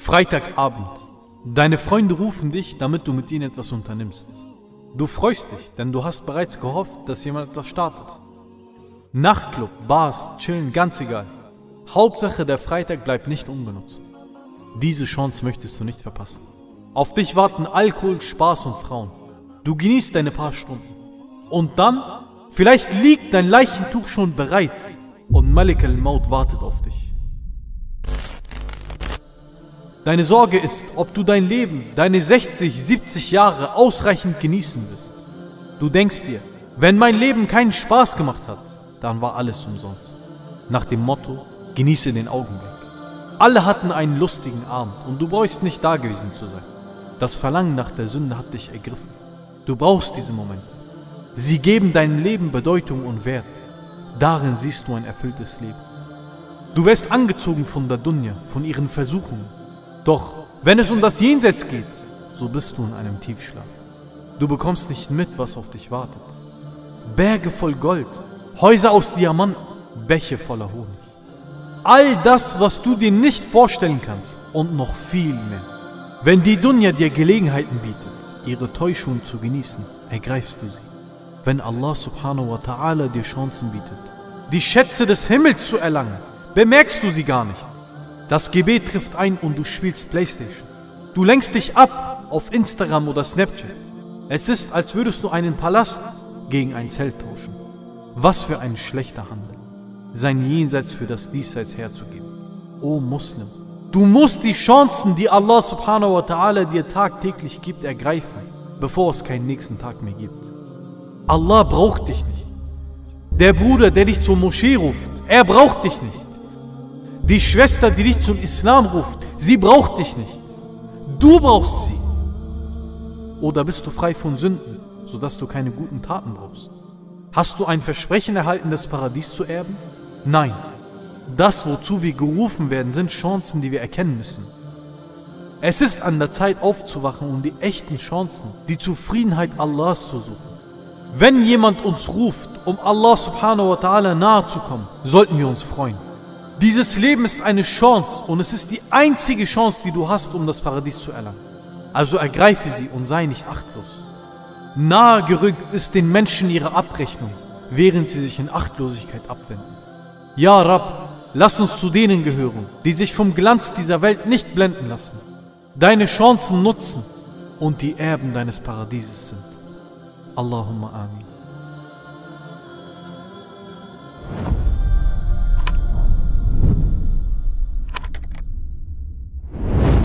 Freitagabend. Deine Freunde rufen dich, damit du mit ihnen etwas unternimmst. Du freust dich, denn du hast bereits gehofft, dass jemand etwas startet. Nachtclub, Bars, Chillen, ganz egal. Hauptsache, der Freitag bleibt nicht ungenutzt. Diese Chance möchtest du nicht verpassen. Auf dich warten Alkohol, Spaß und Frauen. Du genießt deine paar Stunden. Und dann, vielleicht liegt dein Leichentuch schon bereit und Malik al-Maut wartet auf dich. Deine Sorge ist, ob du dein Leben, deine 60, 70 Jahre ausreichend genießen wirst. Du denkst dir, wenn mein Leben keinen Spaß gemacht hat, dann war alles umsonst. Nach dem Motto, genieße den Augenblick. Alle hatten einen lustigen Abend und du brauchst nicht da gewesen zu sein. Das Verlangen nach der Sünde hat dich ergriffen. Du brauchst diese Momente. Sie geben deinem Leben Bedeutung und Wert. Darin siehst du ein erfülltes Leben. Du wirst angezogen von der Dunya, von ihren Versuchungen. Doch wenn es um das Jenseits geht, so bist du in einem Tiefschlaf. Du bekommst nicht mit, was auf dich wartet. Berge voll Gold, Häuser aus Diamanten, Bäche voller Honig. All das, was du dir nicht vorstellen kannst und noch viel mehr. Wenn die Dunya dir Gelegenheiten bietet, ihre Täuschung zu genießen, ergreifst du sie. Wenn Allah subhanahu wa ta'ala dir Chancen bietet, die Schätze des Himmels zu erlangen, bemerkst du sie gar nicht. Das Gebet trifft ein und du spielst Playstation. Du lenkst dich ab auf Instagram oder Snapchat. Es ist, als würdest du einen Palast gegen ein Zelt tauschen. Was für ein schlechter Handel, sein Jenseits für das Diesseits herzugeben. O Muslim, du musst die Chancen, die Allah subhanahu wa ta'ala dir tagtäglich gibt, ergreifen, bevor es keinen nächsten Tag mehr gibt. Allah braucht dich nicht. Der Bruder, der dich zur Moschee ruft, er braucht dich nicht. Die Schwester, die dich zum Islam ruft, sie braucht dich nicht. Du brauchst sie. Oder bist du frei von Sünden, sodass du keine guten Taten brauchst? Hast du ein Versprechen erhalten, das Paradies zu erben? Nein. Das, wozu wir gerufen werden, sind Chancen, die wir erkennen müssen. Es ist an der Zeit aufzuwachen, um die echten Chancen, die Zufriedenheit Allahs zu suchen. Wenn jemand uns ruft, um Allah subhanahu wa ta'ala nahe zu kommen, sollten wir uns freuen. Dieses Leben ist eine Chance und es ist die einzige Chance, die du hast, um das Paradies zu erlangen. Also ergreife sie und sei nicht achtlos. Nahe gerückt ist den Menschen ihre Abrechnung, während sie sich in Achtlosigkeit abwenden. Ja Rabb, lass uns zu denen gehören, die sich vom Glanz dieser Welt nicht blenden lassen, deine Chancen nutzen und die Erben deines Paradieses sind. Allahumma amin.